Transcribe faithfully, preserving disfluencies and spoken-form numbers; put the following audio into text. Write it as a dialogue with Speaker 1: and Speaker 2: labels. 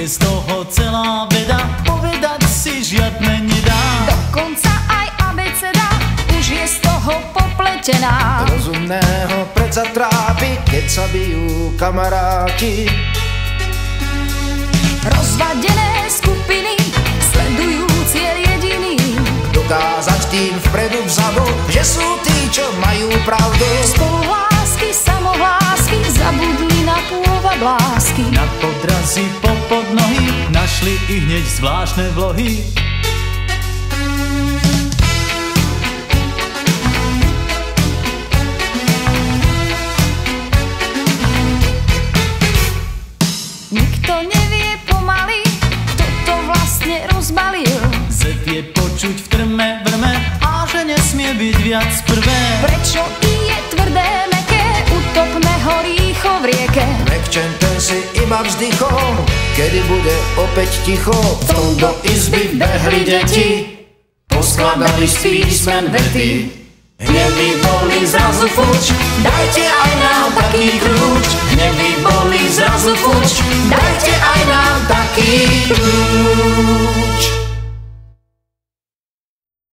Speaker 1: je z toho celá veda, povedať si žiadne nedá.
Speaker 2: Dokonca aj abeceda už je z toho popletená.
Speaker 3: Rozumného predsa trápi, keď sa bijú kamaráti.
Speaker 2: Rozvadené skupiny sledujú cieľ jediný,
Speaker 3: dokázať tým vpredu vzadu, že sú tí, čo majú pravdu.
Speaker 2: spoluhlásky, samohlásky zabudli na pôvod lásky.
Speaker 1: Na podrazy popod nohy našli i hneď zvláštne vlohy.
Speaker 2: Nikto nevie pomaly, kto to vlastne rozbalil.
Speaker 1: Zet je počuť v trme vrme a že nesmie byť viac prvé.
Speaker 2: Prečo i je tvrdé, meké, utopme ho rýchlo v rieke.
Speaker 3: Mekčente si iba vzdychom, kedy bude opäť ticho. V tom do izby behli deti, poskladali z písmen vety. Hnevy boli zrazu fuč, dajte aj nám taký kľúč. Hnevy boli zrazu fuč, dajte aj nám taký kľúč.